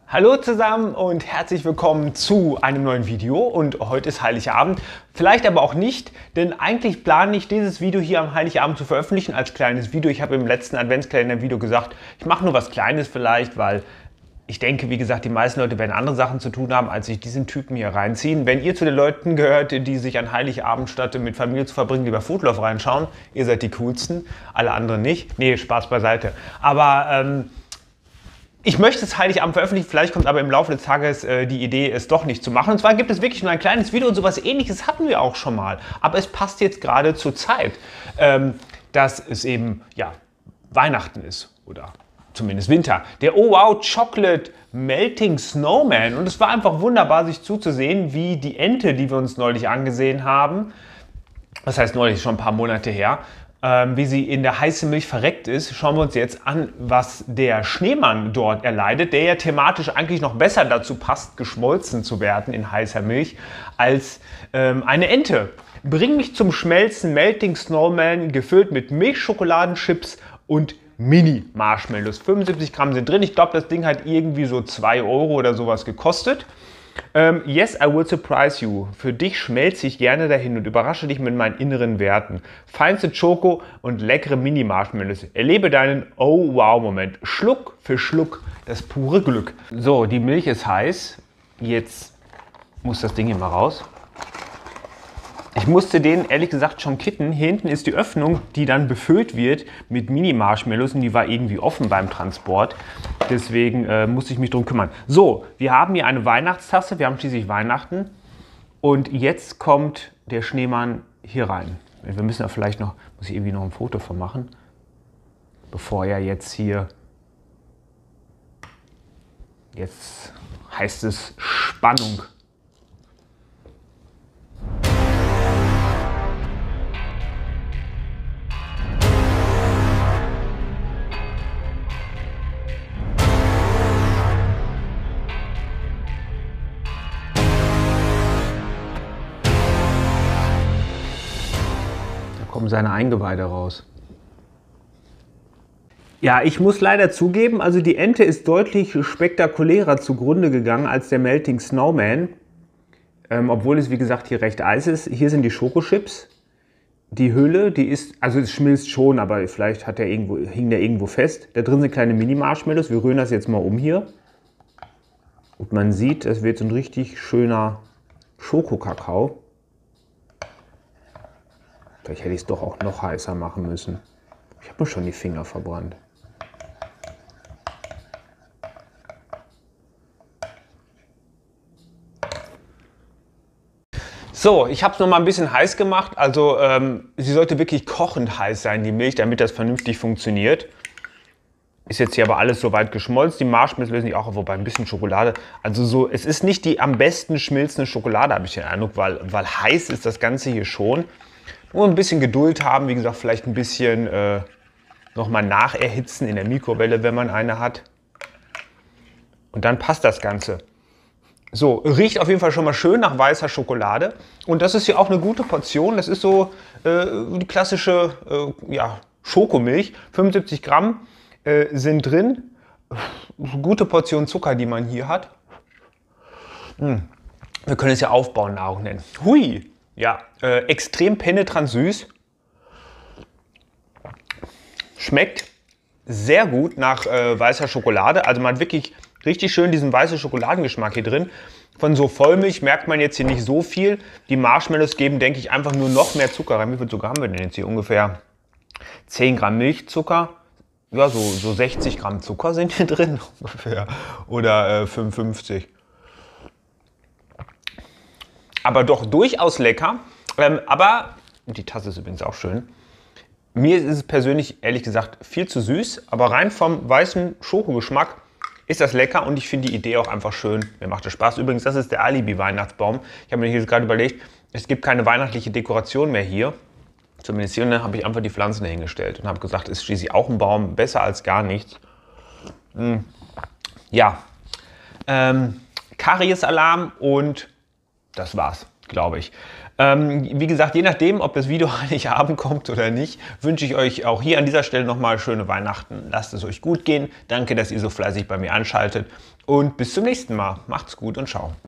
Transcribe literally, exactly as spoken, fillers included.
Hallo zusammen und herzlich willkommen zu einem neuen Video und heute ist Heiligabend, vielleicht aber auch nicht, denn eigentlich plane ich dieses Video hier am Heiligabend zu veröffentlichen als kleines Video. Ich habe im letzten Adventskalender-Video gesagt, ich mache nur was Kleines vielleicht, weil ich denke, wie gesagt, die meisten Leute werden andere Sachen zu tun haben, als sich diesen Typen hier reinziehen. Wenn ihr zu den Leuten gehört, die sich an Heiligabend statt mit Familie zu verbringen, lieber Foodlove reinschauen, ihr seid die coolsten, alle anderen nicht. Nee, Spaß beiseite. Aber ähm, ich möchte es Heiligabend veröffentlichen, vielleicht kommt aber im Laufe des Tages äh, die Idee, es doch nicht zu machen. Und zwar gibt es wirklich nur ein kleines Video und sowas Ähnliches hatten wir auch schon mal. Aber es passt jetzt gerade zur Zeit, ähm, dass es eben ja, Weihnachten ist oder zumindest Winter. Der Oh Wow Chocolate Melting Snowman. Und es war einfach wunderbar, sich zuzusehen, wie die Ente, die wir uns neulich angesehen haben, das heißt neulich schon ein paar Monate her, Ähm, wie sie in der heißen Milch verreckt ist, schauen wir uns jetzt an, was der Schneemann dort erleidet, der ja thematisch eigentlich noch besser dazu passt, geschmolzen zu werden in heißer Milch, als ähm, eine Ente. Bring mich zum Schmelzen, Melting Snowman, gefüllt mit Milchschokoladenchips und Mini-Marshmallows. fünfundsiebzig Gramm sind drin. Ich glaube, das Ding hat irgendwie so zwei Euro oder sowas gekostet. Um, yes, I will surprise you. Für dich schmelze ich gerne dahin und überrasche dich mit meinen inneren Werten. Feinste Schoko und leckere Mini-Marshmallows. Erlebe deinen Oh-Wow-Moment. Schluck für Schluck das pure Glück. So, die Milch ist heiß. Jetzt muss das Ding hier mal raus. Ich musste den ehrlich gesagt schon kitten. Hier hinten ist die Öffnung, die dann befüllt wird mit Mini-Marshmallows und die war irgendwie offen beim Transport. Deswegen äh, musste ich mich drum kümmern. So, wir haben hier eine Weihnachtstasse. Wir haben schließlich Weihnachten. Und jetzt kommt der Schneemann hier rein. Wir müssen ja vielleicht noch, muss ich irgendwie noch ein Foto von machen, bevor er jetzt hier, jetzt heißt es Spannung. Kommen seine Eingeweide raus. Ja, ich muss leider zugeben, also die Ente ist deutlich spektakulärer zugrunde gegangen als der Melting Snowman. Ähm, obwohl es wie gesagt hier recht heiß ist. Hier sind die Schokochips. Die Hülle, die ist, also es schmilzt schon, aber vielleicht hat der irgendwo, hing der irgendwo fest. Da drin sind kleine Mini-Marshmallows. Wir rühren das jetzt mal um hier. Und man sieht, es wird so ein richtig schöner Schokokakao. Vielleicht hätte ich es doch auch noch heißer machen müssen. Ich habe mir schon die Finger verbrannt. So, ich habe es noch mal ein bisschen heiß gemacht. Also ähm, sie sollte wirklich kochend heiß sein, die Milch, damit das vernünftig funktioniert. Ist jetzt hier aber alles soweit geschmolzen. Die Marshmallows lösen sich auch, wobei ein bisschen Schokolade. Also so, es ist nicht die am besten schmilzende Schokolade, habe ich den Eindruck, weil, weil heiß ist das Ganze hier schon. Nur ein bisschen Geduld haben, wie gesagt, vielleicht ein bisschen äh, nochmal nacherhitzen in der Mikrowelle, wenn man eine hat. Und dann passt das Ganze. So, riecht auf jeden Fall schon mal schön nach weißer Schokolade. Und das ist hier auch eine gute Portion. Das ist so äh, die klassische äh, ja, Schokomilch. fünfundsiebzig Gramm äh, sind drin. Gute Portion Zucker, die man hier hat. Hm. Wir können es ja Aufbaunahrung nennen. Hui! Ja, äh, extrem penetrant süß. Schmeckt sehr gut nach äh, weißer Schokolade. Also man hat wirklich richtig schön diesen weißen Schokoladengeschmack hier drin. Von so Vollmilch merkt man jetzt hier nicht so viel. Die Marshmallows geben, denke ich, einfach nur noch mehr Zucker rein. Wie viel Zucker haben wir denn jetzt hier? Ungefähr zehn Gramm Milchzucker. Ja, so, so sechzig Gramm Zucker sind hier drin ungefähr. Oder äh, fünfundfünfzig. Aber doch durchaus lecker. Ähm, aber, die Tasse ist übrigens auch schön. Mir ist es persönlich, ehrlich gesagt, viel zu süß. Aber rein vom weißen Schokogeschmack ist das lecker. Und ich finde die Idee auch einfach schön. Mir macht das Spaß. Übrigens, das ist der Alibi-Weihnachtsbaum. Ich habe mir hier gerade überlegt, es gibt keine weihnachtliche Dekoration mehr hier. Zumindest hier ne, habe ich einfach die Pflanzen dahingestellt. Und habe gesagt, es ist schließlich auch ein Baum. Besser als gar nichts. Hm. Ja. Ähm, Karies-Alarm und das war's, glaube ich. Ähm, wie gesagt, je nachdem, ob das Video Heiligabend kommt oder nicht, wünsche ich euch auch hier an dieser Stelle nochmal schöne Weihnachten. Lasst es euch gut gehen. Danke, dass ihr so fleißig bei mir anschaltet. Und bis zum nächsten Mal. Macht's gut und ciao.